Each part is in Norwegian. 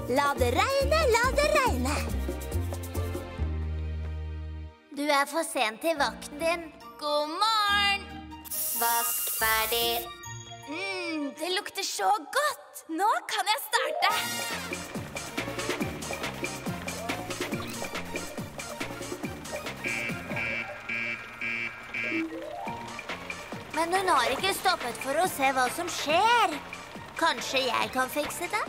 La det regne, la det regne. Du er for sent til vakten din. God morgen! Vask ferdig. Det lukter så godt. Nå kan jeg starte. Men hun har ikke stoppet for å se hva som skjer. Kanskje jeg kan fikse det?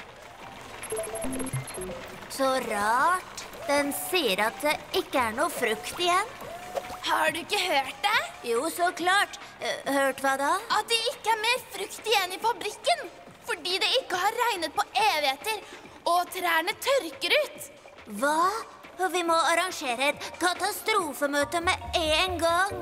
Så rart. Den sier at det ikke er noe frukt igjen. Har du ikke hørt det? Jo, så klart. Hørt hva da? At det ikke er mer frukt igjen i fabrikken. Fordi det ikke har regnet på evigheter, og trærne tørker ut. Hva? Vi må arrangere et katastrofemøte med en gang.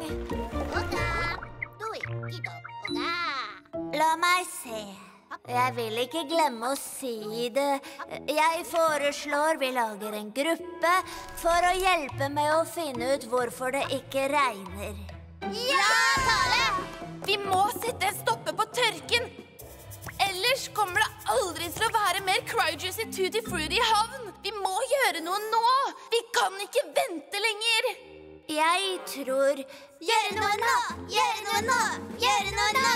La meg se. Jeg vil ikke glemme å si det. Jeg foreslår vi lager en gruppe for å hjelpe med å finne ut hvorfor det ikke regner. Ja, Tale! Vi må sette en stopper på tørken. Ellers kommer det aldri til å være mer Cryjuicy Tutti Frutti i havn. Vi må gjøre noe nå. Vi kan ikke vente lenger. Jeg tror... Gjøre noe nå! Gjøre noe nå! Gjøre noe nå!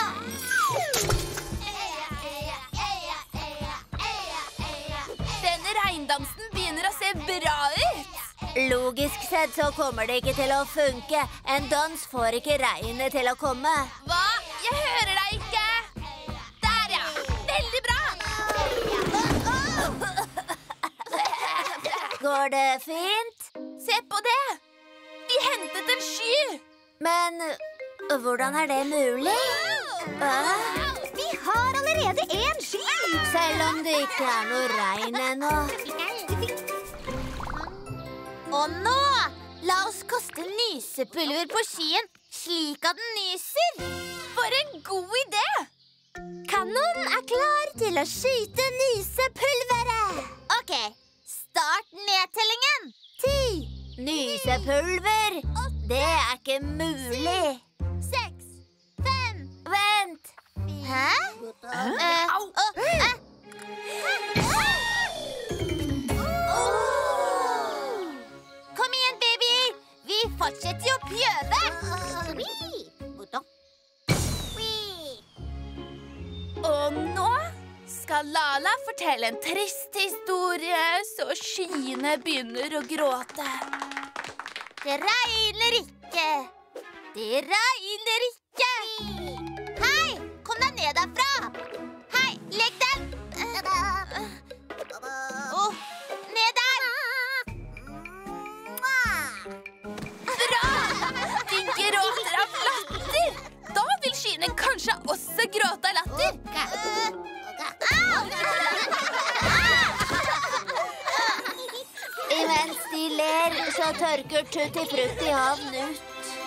Denne regndamsen begynner å se bra ut. Logisk sett så kommer det ikke til å funke. En dans får ikke regnet til å komme. Hva? Jeg hører deg ikke. Der, ja. Veldig bra. Går det fint? Se på det. Vi hentet en sky. Men hvordan er det mulig? Vi har allerede en sky. Selv om det ikke er noe regn ennå. Og nå, la oss kaste nysepulver på skyen, slik at den nyser. For en god idé! Kanonen er klar til å skyte nysepulveret. Ok, start nedtellingen. 10. Nysepulver? Det er ikke mulig. 6, 5. Vent. Hæ? Kom igjen, baby! Vi fortsetter å prøve! Og nå skal Lala fortelle en trist historie, så skyene begynner å gråte. Det regner ikke! Det regner ikke! Hei! Kom deg ned derfra! Hei, legg deg! Ned der! Bra! De gråter av latter! Da vil skyene kanskje også gråte av latter. Imens de ler, så tørker Tutti Frutti havn ut.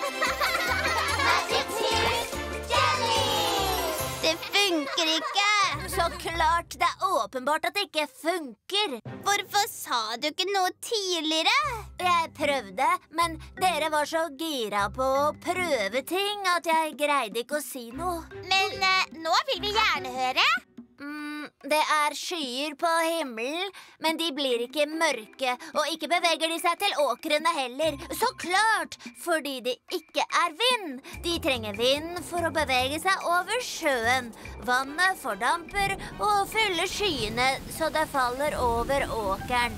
Det funker ikke! Så klart, det er åpenbart at det ikke funker. Hvorfor sa du ikke noe tidligere? Jeg prøvde, men dere var så gira på å prøve ting at jeg greide ikke å si noe. Men nå vil vi gjerne høre. Det er skyer på himmelen, men de blir ikke mørke, og ikke beveger de seg til åkrene heller. Så klart, fordi det ikke er vind. De trenger vind for å bevege seg over sjøen. Vannet fordamper og fyller skyene, så det faller over åkeren.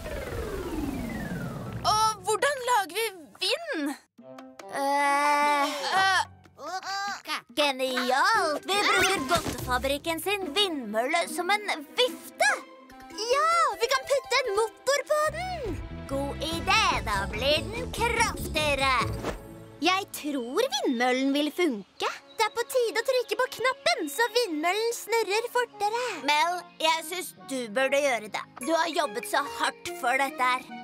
Og hvordan lager vi vind? Genialt! Vi bruker Godtefabrikken sin vindmølle som en vifte. Ja, vi kan putte en motor på den. God idé, da blir den kraftigere. Jeg tror vindmøllen vil funke. Det er på tide å trykke på knappen, så vindmøllen snurrer fortere. Mel, jeg synes du burde gjøre det. Du har jobbet så hardt for dette her.